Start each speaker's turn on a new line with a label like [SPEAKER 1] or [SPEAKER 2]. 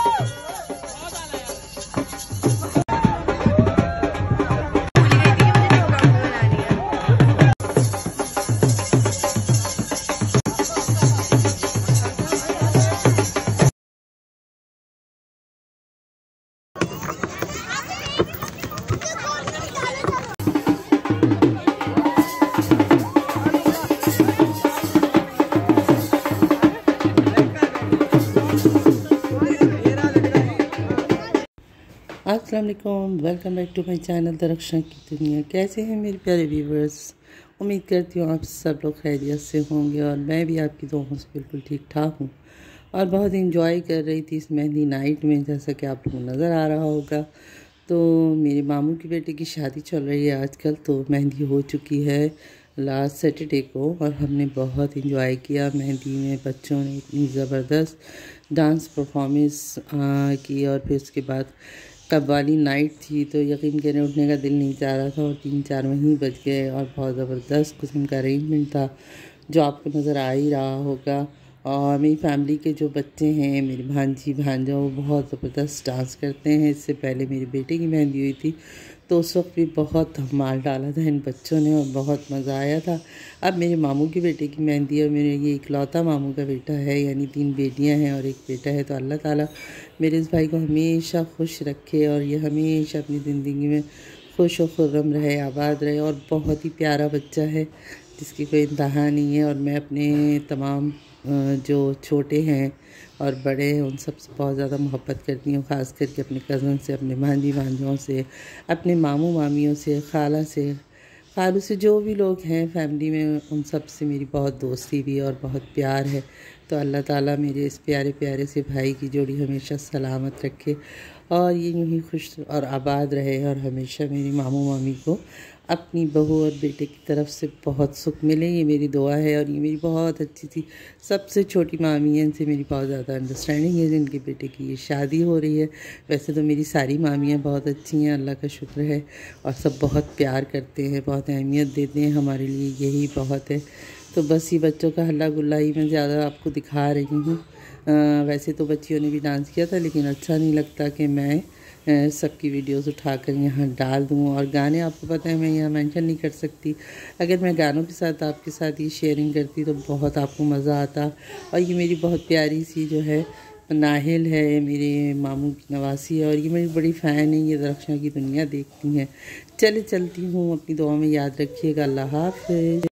[SPEAKER 1] अस्सलाम वालेकुम, welcome back to my channel Darakhshan की दुनिया। कैसे हैं मेरे प्यारे व्यूवर्स? उम्मीद करती हूँ आप सब लोग खैरियत से होंगे और मैं भी आपकी दुआओं से बिल्कुल ठीक ठाक हूँ और बहुत इंजॉय कर रही थी इस मेहंदी नाइट में, जैसा कि आप लोगों को नज़र आ रहा होगा। तो मेरे मामू की बेटे की शादी चल रही है आजकल, तो मेहंदी हो चुकी है लास्ट सैटरडे को और हमने बहुत इंजॉय किया। मेहंदी में बच्चों ने इतनी ज़बरदस्त डांस परफॉर्मेंस की और फिर उसके बाद कव्वाली नाइट थी, तो यकीन करें उठने का दिल नहीं चाह रहा था और 3-4 वहीं बज गए और बहुत ज़बरदस्त किस्म का अरेंजमेंट था जो आपको नज़र आ ही रहा होगा। और मेरी फैमिली के जो बच्चे हैं, मेरी भांजी भांजा, वो बहुत ज़बरदस्त डांस करते हैं। इससे पहले मेरे बेटे की मेहंदी हुई थी तो उस वक्त भी बहुत धमाल डाला था इन बच्चों ने और बहुत मज़ा आया था। अब मेरे मामू के बेटे की मेहंदी है और मेरे ये इकलौता मामू का बेटा है, यानी 3 बेटियां हैं और एक बेटा है। तो अल्लाह ताला मेरे इस भाई को हमेशा खुश रखे और ये हमेशा अपनी ज़िंदगी में खुश और खुर्रम रहे, आबाद रहे। और बहुत ही प्यारा बच्चा है जिसकी कोई इंतहा नहीं है। और मैं अपने तमाम जो छोटे हैं और बड़े हैं उन सब से बहुत ज़्यादा मोहब्बत करती हूँ, ख़ास करके अपने कज़न से, अपने भांजी भांजों से, अपने मामू मामियों से, खालू से, जो भी लोग हैं फैमिली में, उन सब से मेरी बहुत दोस्ती भी और बहुत प्यार है। तो अल्लाह ताला मेरे इस प्यारे प्यारे से भाई की जोड़ी हमेशा सलामत रखे और ये यूँ ही खुश और आबाद रहे और हमेशा मेरी मामू मामी को अपनी बहू और बेटे की तरफ से बहुत सुख मिले, ये मेरी दुआ है। और ये मेरी बहुत अच्छी सी सबसे छोटी मामी है, इनसे मेरी बहुत ज़्यादा अंडरस्टैंडिंग है। जिनके बेटे की ये शादी हो रही है, वैसे तो मेरी सारी मामियाँ बहुत अच्छी हैं, अल्लाह का शुक्र है, और सब बहुत प्यार करते हैं, बहुत अहमियत देते हैं हमारे लिए, यही बहुत है। तो बस ये बच्चों का हल्ला गुल्ला ही मैं ज़्यादा आपको दिखा रही हूँ। वैसे तो बच्चियों ने भी डांस किया था, लेकिन अच्छा नहीं लगता कि मैं सबकी वीडियोस उठाकर यहाँ डाल दूँ। और गाने आपको पता है मैं यहाँ मेंशन नहीं कर सकती। अगर मैं गानों के साथ आपके साथ ये शेयरिंग करती तो बहुत आपको मज़ा आता। और ये मेरी बहुत प्यारी सी जो है नाहिल है, मेरे मामू की नवासी है और ये मेरी बड़ी फ़ैन है, ये दरख्शां की दुनिया देखती हैं। चलती हूँ, अपनी दुआ में याद रखिएगा। अल्लाह हाफ़िज़।